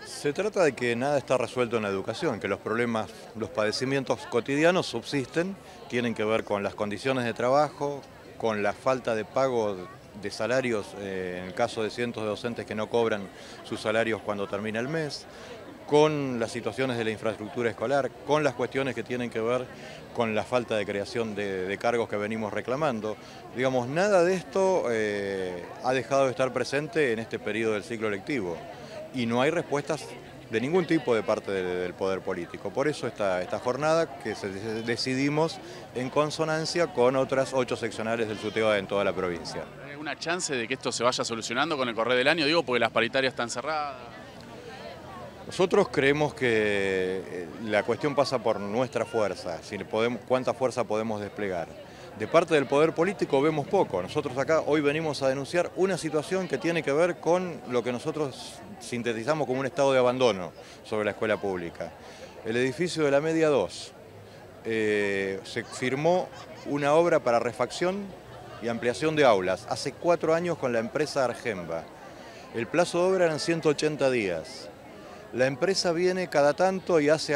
Se trata de que nada está resuelto en la educación, que los problemas, los padecimientos cotidianos subsisten, tienen que ver con las condiciones de trabajo, con la falta de pago de salarios, en el caso de cientos de docentes que no cobran sus salarios cuando termina el mes, con las situaciones de la infraestructura escolar, con las cuestiones que tienen que ver con la falta de creación de cargos que venimos reclamando. Digamos, nada de esto ha dejado de estar presente en este periodo del ciclo lectivo y no hay respuestas de ningún tipo de parte del poder político. Por eso esta jornada que decidimos en consonancia con otras 8 seccionales del SUTEBA en toda la provincia. ¿Hay alguna chance de que esto se vaya solucionando con el correr del año? Digo, porque las paritarias están cerradas. Nosotros creemos que la cuestión pasa por nuestra fuerza, cuánta fuerza podemos desplegar. De parte del poder político vemos poco. Nosotros acá hoy venimos a denunciar una situación que tiene que ver con lo que nosotros sintetizamos como un estado de abandono sobre la escuela pública. El edificio de la Media 2, se firmó una obra para refacción y ampliación de aulas hace 4 años con la empresa Argemba. El plazo de obra eran 180 días. La empresa viene cada tanto y hace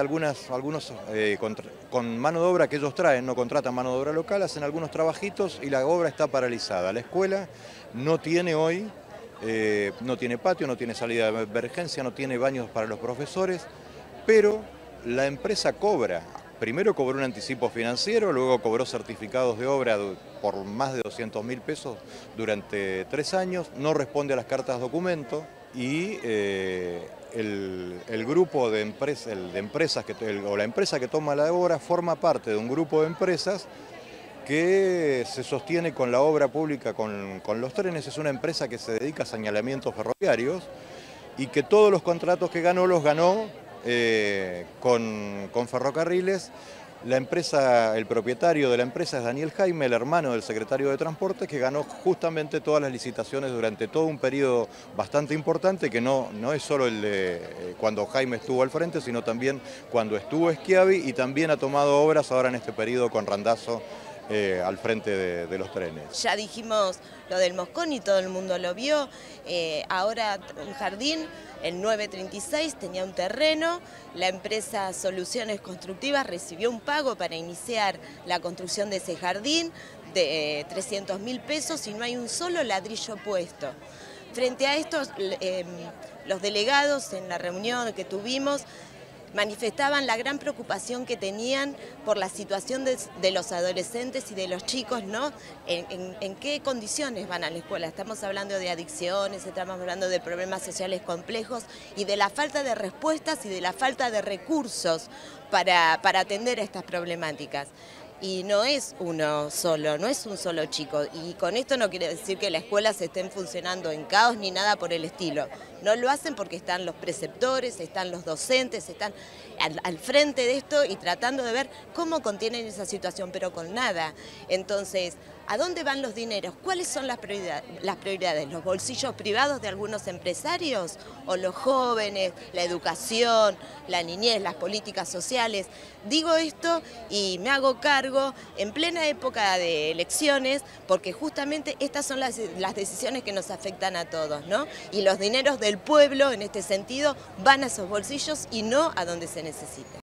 con mano de obra que ellos traen, no contratan mano de obra local, hacen algunos trabajitos y la obra está paralizada. La escuela no tiene hoy, no tiene patio, no tiene salida de emergencia, no tiene baños para los profesores, pero la empresa cobra. Primero cobró un anticipo financiero, luego cobró certificados de obra por más de 200.000 pesos durante 3 años, no responde a las cartas documento y el grupo de empresas, o la empresa que toma la obra forma parte de un grupo de empresas que se sostiene con la obra pública, con los trenes. Es una empresa que se dedica a señalamientos ferroviarios y que todos los contratos que ganó los ganó con ferrocarriles. La empresa, el propietario de la empresa es Daniel Jaime, el hermano del secretario de Transporte, que ganó justamente todas las licitaciones durante todo un periodo bastante importante, que no es solo el de cuando Jaime estuvo al frente, sino también cuando estuvo Schiavi y también ha tomado obras ahora en este periodo con Randazzo al frente de los trenes. Ya dijimos lo del Moscón y todo el mundo lo vio. Ahora un jardín, el 936, tenía un terreno. La empresa Soluciones Constructivas recibió un pago para iniciar la construcción de ese jardín de 300.000 pesos y no hay un solo ladrillo puesto. Frente a esto, los delegados en la reunión que tuvimos manifestaban la gran preocupación que tenían por la situación de los adolescentes y de los chicos, ¿no? En qué condiciones van a la escuela. Estamos hablando de adicciones, estamos hablando de problemas sociales complejos y de la falta de respuestas y de la falta de recursos para atender a estas problemáticas. Y no es uno solo, no es un solo chico. Y con esto no quiere decir que las escuelas estén funcionando en caos ni nada por el estilo. No lo hacen porque están los preceptores, están los docentes, están al frente de esto y tratando de ver cómo contienen esa situación, pero con nada. Entonces, ¿a dónde van los dineros? ¿Cuáles son las prioridades? ¿Los bolsillos privados de algunos empresarios? ¿O los jóvenes, la educación, la niñez, las políticas sociales? Digo esto y me hago cargo en plena época de elecciones, porque justamente estas son las decisiones que nos afectan a todos, ¿no? Y los dineros del pueblo, en este sentido, van a esos bolsillos y no a donde se necesita.